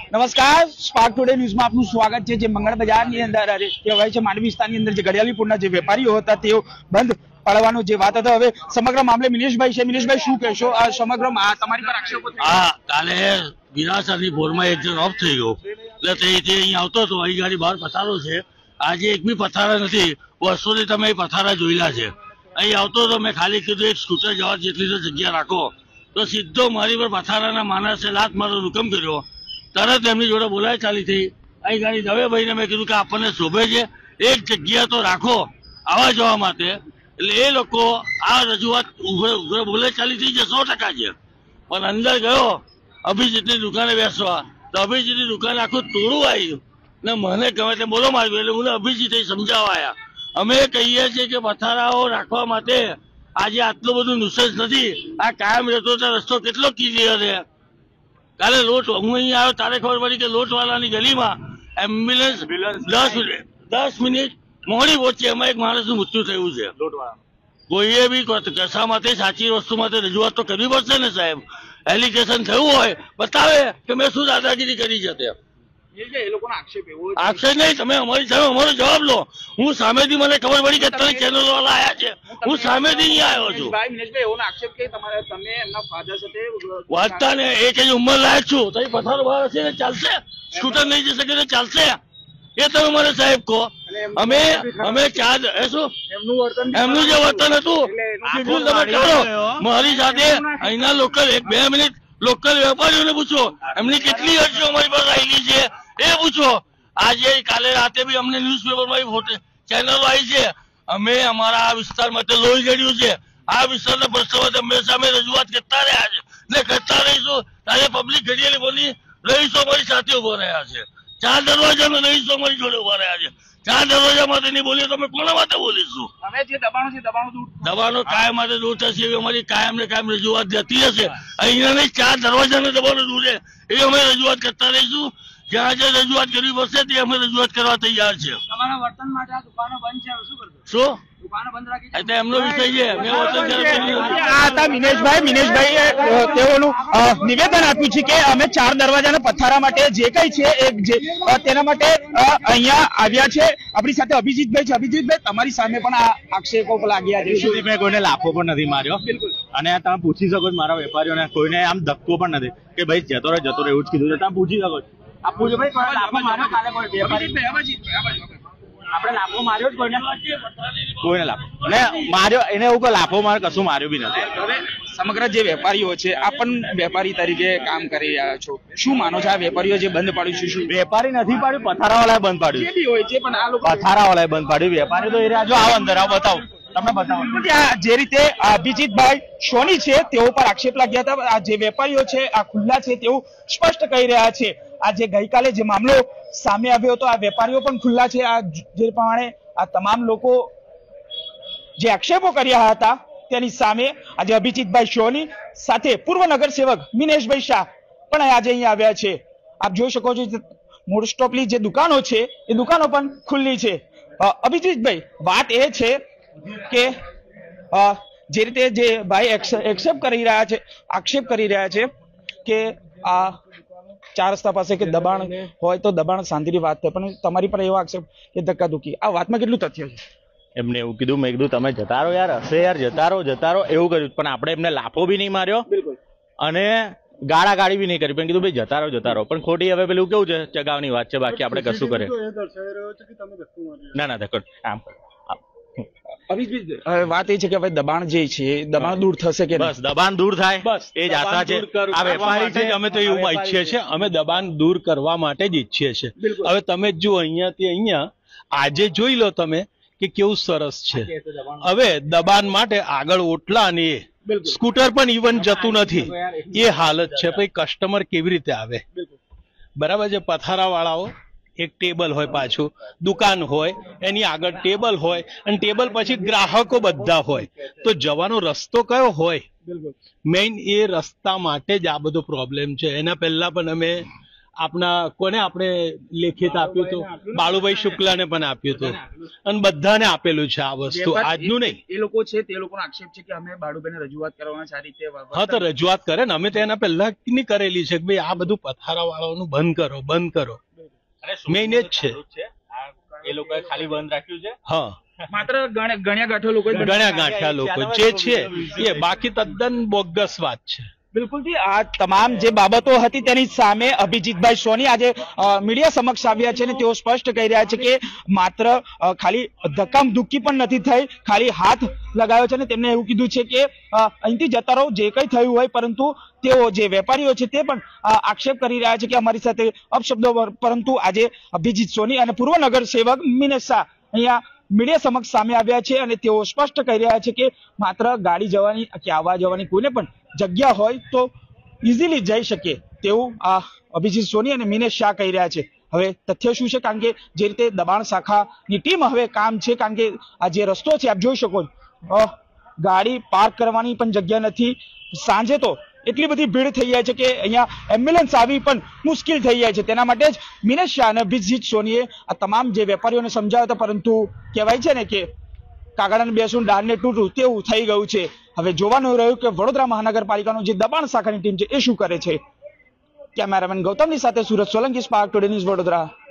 નમસ્કાર, spark today ન્યૂઝમાં આપનું સ્વાગત છે। જે મંગળ બજારની અંદર કહેવાય છે માંડવી વિસ્તારની અંદર જે ઘડિયાળીપુરના જે વેપારીઓ હતા તેઓ બંધ પાડવાનો જે વાત હતો, હવે સમગ્ર મામલે મિનેશભાઈ છે। મિનેશભાઈ, શું કહેશો? આ સમગ્ર તમારી પર આક્ષેપો કાલે વિરાસરની ભોરમાં એક જણ ઓફ થઈ ગયો, એટલે તે અહીં આવતો હતો, અહીં ગાડી બહાર પથારો છે। આજે એક બી પથારા નથી, વર્ષોથી તમે પથારા જોયેલા છે। અહીં આવતો હતો, મેં ખાલી કીધું એક સ્કૂટર જવા જેટલી તો જગ્યા રાખો, તો સીધો મારી પર પથારાના માણસે લાત મારવાનો હુકમ કર્યો। તરત એમની જોડે બોલાય ચાલી થઈ। અહીં ગાડી દવે ભાઈને મેં કીધું કે આપણને શોભે છે, એક જગ્યા તો રાખો આવવા જવા માટે। એટલે એ લોકો આ રજૂઆત ઉઘરે બોલે ચાલી થઈ છે, 100% છે। પણ અંદર ગયો અભિજીતની દુકાને બેસવા, તો અભિજીતની દુકાને આખું તોડું આવ્યું ને મને ગમે તે બોલો માર્યું, એટલે હું અભિજીત સમજાવવા આવ્યા। અમે કહીએ છીએ કે પથારાઓ રાખવા માટે આજે આટલું બધું નુસેસ નથી, આ કાયમ રહેતો રસ્તો કેટલો ક્લિયર છે। કાલે લોટ હું અહીં આવ્યો તારે ખબર પડી કે લોટવાલાની ગલીમાં એમ્બ્યુલન્સ 10 મિનિટ મોડી પહોંચી, એમાં એક માણસનું મૃત્યુ થયું છે। કોઈએ બી કશા માટે સાચી વસ્તુ માટે રજૂઆત તો કરવી પડશે ને સાહેબ। એલિગેશન થયું હોય બતાવે કે મેં શું દાદાગીરી કરી છે તે આક્ષેપ નહીં, તમે અમારી સામે અમારો જવાબ લો। હું સામેથી મને ખબર પડી કે ત્રણ ચેનલો વાળા આવ્યા છે, હું સામેથી અહીં આવ્યો છું। વાંચતા ને એ કઈ ઉંમર લાયક છું તો પથારો બહાર હશે ને ચાલશે, સ્કૂટર નહીં જઈ શકે તો ચાલશે, એ તમે મને સાહેબ કહો। અમે ચાર શું એમનું જે વર્તન હતું તમે કરો મારી સાથે અહીંના લોકલ 2 મિનિટ લોકલ વેપારીઓને પૂછો, એમની કેટલી અરજીઓ અમારી પાસે આવેલી છે એ પૂછો। આજે કાલે રાતે બી અમને ન્યૂઝપેપરમાં ચેનલો આવી છે। અમે અમારા આ વિસ્તાર માટે લોહી જડ્યું છે, આ વિસ્તારના પ્રશ્નો માટે હંમેશા અમે રજૂઆત કરતા રહ્યા છે ને કરતા રહીશું। આજે પબ્લિક ઘડિયાળી બોલી રહીશો અમારી સાથે ઉભા રહ્યા છે, 4 દરવાજાનો રહીશો અમારી જોડે ઉભા રહ્યા છે। 4 દરવાજા માટે નહીં બોલીએ તો અમે કોના માટે બોલીશું? દબાણો કાયમ માટે દૂર થશે એવી અમારી કાયમ ને કાયમ રજૂઆત જતી હશે। અહીંયા નહીં 4 દરવાજાનો દબાણો દૂર છે એ અમે રજૂઆત કરતા રહીશું। જ્યાં જે રજૂઆત કરવી પડશે તે અમે રજૂઆત કરવા તૈયાર છે। તમારા વર્તન માટે આ દુકાનો બંધ છે, શું કરશો? શું દુકાનો બંધ રાખી એટલે એમનો વિષય છે, મેં વર્તન આ હતા મિનેશભાઈ તેઓનું નિવેદન આપ્યું છે કે અમે 4 દરવાજાના પથારા માટે જે કઈ છે તેના માટે અહીંયા આવ્યા છે। આપણી સાથે અભિજીતભાઈ છે। અભિજીતભાઈ, તમારી સામે પણ આ આક્ષેપો લાગ્યા છે? સુધી મેં કોઈને લાફો પણ નથી માર્યો, અને તમે પૂછી શકો છો મારા વેપારીઓને, કોઈને આમ ધક્કો પણ નથી કે ભાઈ જતો રહે એવું જ કીધું છે, તમે પૂછી શકો છો। આ પૂછો ભાઈ, લાફો માર્યો કાલે કોઈ વેપારી? આપણે લાફો માર્યો જ કોઈને લાફો ને માર્યો એને એવું કે લાફો માર કશું માર્યું બી નથી। હવે સમગ્ર જે વેપારીઓ છે આ પણ વેપારી તરીકે કામ કરી રહ્યા છો, શું માનો છો? આ વેપારીઓ જે બંધ પાડ્યું છે, શું વેપારી નથી પાડ્યું, પથારાવાળાએ બંધ પાડ્યું હોય છે? પણ આ લોકો પથારાવાળાએ બંધ પાડ્યું, વેપારી તો એ રહ્યા। જો આવો અંદર આવો, બતાવો તમને બતાવો। જે રીતે અભિજીતભાઈ સોની છે તેઓ પર આક્ષેપ લાગ્યા હતા, આ જે વેપારીઓ છે આ ખુલ્લા છે તેવું સ્પષ્ટ કહી રહ્યા છે। આ જે ગઈકાલે જે મામલો સામે આવ્યો હતો, આ વેપારીઓ પણ ખુલ્લા છે। આ જે પ્રમાણે આ તમામ લોકો જે આક્ષેપો કર્યા હતા તેની સામે આજે અભિજીતભાઈ સોની સાથે પૂર્વ નગરસેવક મિનેશભાઈ શાહ પણ આજે અહીંયા આવ્યા છે। આપ જોઈ શકો છો મોસ્ટ ઓફલી જે દુકાનો છે એ દુકાનો પણ ખુલ્લી છે। અભિજીતભાઈ, વાત એ છે કે જે રીતે જે ભાઈ આક્ષેપ કરી રહ્યા છે કે આ 4 રસ્તા પાસે કે દબાણ હોય તો દબાણ શાંતિની વાત થાય, પણ તમારી પર એવો આક્ષેપ કે ધક્કાધુક્કી, આ વાતમાં કેટલું તથ્ય છે? એમને એવું કીધું, મેં કીધું તમે જતા રહો યાર, હશે યાર, જતા રહો એવું કર્યું, પણ આપણે એમને લાફો બી નહીં માર્યો અને ગાળી બી નહીં કરી, પણ કીધું ભાઈ જતા રહો। પણ ખોટી હવે પેલું કેવું છે, ચગાવની વાત છે, બાકી આપણે કશું કરે ના ધક્કો આમ। વાત એ છે કે હવે દબાણ જે છે દબાણ દૂર થશે કે બસ દબાણ દૂર થાય, બસ એ જ આશા છે। આ વેપારી છે, અમે તો એવું ઈચ્છીએ છીએ, અમે દબાણ દૂર કરવા માટે જ ઈચ્છીએ છીએ। હવે તમે જો અહીંયાથી અહીંયા આજે જોઈ લો તમે કે કેવું સરસ છે। હવે દબાણ માટે આગળ ઓટલા અને સ્કૂટર પણ ઇવન જતું નથી, એ હાલત છે। પછી કસ્ટમર કેવી રીતે આવે? બરાબર છે। પથારા વાળાઓ એક ટેબલ હોય, પાછું દુકાન હોય, એની આગળ ટેબલ હોય, અને ટેબલ પછી ગ્રાહકો બધા હોય, તો જવાનો રસ્તો કયો હોય? મેઇન એ રસ્તા માટે જ આ બધો પ્રોબ્લેમ છે। એના પહેલા પણ અમે આપણા કોને આપણે લેખિત આપ્યું હતું, બાળુભાઈ શુક્લાને પણ આપ્યું હતું, અને બધાને આપેલું છે આ વસ્તુ, આજનું નહીં. એ લોકો છે તે લોકોનો આક્ષેપ છે કે અમે બાળુભાઈને રજૂઆત કરવાના છે આ રીતે. હા, તો રજૂઆત કરે ને, અમે તો એના પહેલા ની કરેલી છે કે ભાઈ આ બધું પથારા વાળાનું બંધ કરો. મેઇન જ છે એ લોકોએ ખાલી બંધ રાખ્યું છે. હા, માત્ર ગણ્યા ગાંઠ્યા લોકો જે છે એ, બાકી તદ્દન બોગસ વાત છે. બિલકુલથી આ તમામ જે બાબતો હતી તેની સામે અભિજીતભાઈ સોની આજે મીડિયા સમક્ષ આવ્યા છે અને તેઓ સ્પષ્ટ કહી રહ્યા છે કે માત્ર ખાલી ધક્કામધુક્કી પણ નથી થઈ, ખાલી હાથ લગાવ્યો છે અને તેમને એવું કીધું છે કે અહીંથી જતા રહો જે કંઈ થયું હોય, પરંતુ તેઓ જે વેપારીઓ છે તે પણ આક્ષેપ કરી રહ્યા છે કે અમારી સાથે અપશબ્દો. પરંતુ આજે અભિજીત સોની અને પૂર્વ નગર સેવક મિનેશ શાહ અહીંયા મીડિયા સમક્ષ સામે આવ્યા છે અને તેઓ સ્પષ્ટ કહી રહ્યા છે કે માત્ર ગાડી જવાની કે આવવા જવાની કોઈને પણ જગ્યા હોય તો ઇઝીલી જઈ શકે તેવું આ અભિજીત સોની અને મિનેશ શાહ કહી રહ્યા છે. હવે તથ્ય શું છે, કારણ કે જે રીતે દબાણ શાખાની ટીમ હવે કામ છે, કારણ કે આ જે રસ્તો છે આપ જોઈ શકો ગાડી પાર્ક કરવાની પણ જગ્યા નથી. સાંજે તો એટલી બધી ભીડ થઈ જાય છે કે અહીંયા એમ્બ્યુલન્સ આવી પણ મુશ્કેલ થઈ જાય છે. તેના માટે જ મિનેશ શાહ અને અભિજીત સોનીએ આ તમામ જે વેપારીઓને સમજાવ્યા હતા, પરંતુ કહેવાય છે ને કે કાગડાને બેસું ડાળને તૂટું તેવું થઈ ગયું છે. હવે જોવાનું રહ્યું કે વડોદરા મહાનગરપાલિકાનું જે દબાણ શાખાની ટીમ છે એ શું કરે છે. કેમેરામેન ગૌતમની સાથે Surat Solanki, Spark Today News, Vadodara.